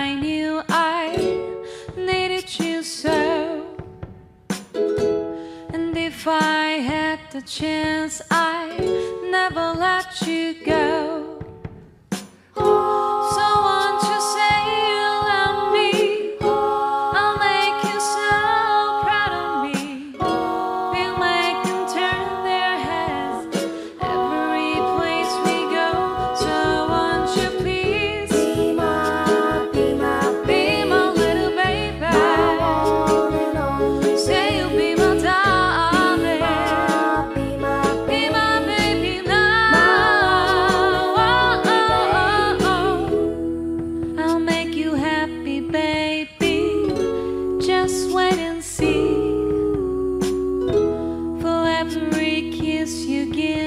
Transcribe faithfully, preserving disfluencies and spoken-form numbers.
I knew I needed you so. And if I had the chance, I'd never let you go. So won't you say you love me? I'll make you so proud of me. We'll make them turn their heads every place we go. So won't you please Be my, be my, be my little baby? my one and only. Say you'll be my darling. Be my, Be my baby now. Oh, oh, oh, oh. I'll make you happy, baby. Just wait and see. For every kiss you give